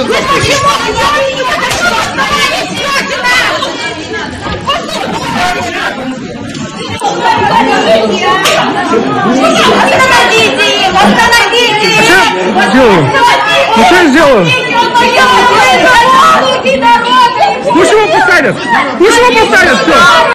этот вопрос. Ну что я сделаю? Пусть его посадят! Пусть его посадят! Все!